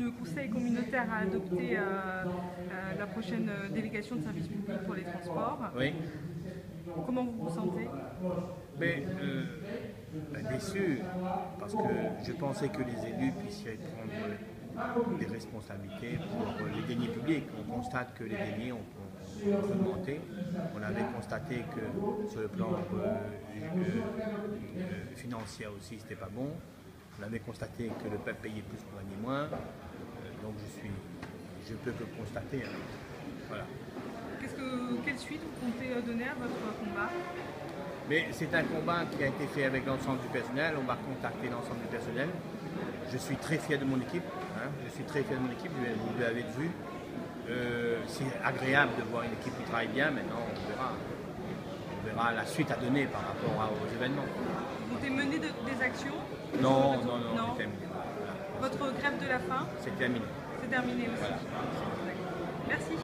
le conseil communautaire a adopté la prochaine délégation de service public pour les transports. Oui. Comment vous vous sentez? Mais déçu, parce que je pensais que les élus puissent prendre des responsabilités pour les deniers publics. On constate que les deniers ont augmenté. On avait constaté que sur le plan financier aussi, c'était pas bon. On avait constaté que le peuple payait plus pour gagner moins. Donc je peux que constater. Hein. Voilà. Quelle suite vous comptez donner à votre combat? Mais c'est un combat qui a été fait avec l'ensemble du personnel. On va contacter l'ensemble du personnel. Je suis très fier de mon équipe. Hein. Je suis très fier de mon équipe, vous l'avez vu. C'est agréable de voir une équipe qui travaille bien. Maintenant, on verra la suite à donner par rapport aux événements. Vous comptez mener des actions? Non, c'est terminé. Voilà. Votre grève de la faim? C'est terminé. C'est terminé aussi. Voilà.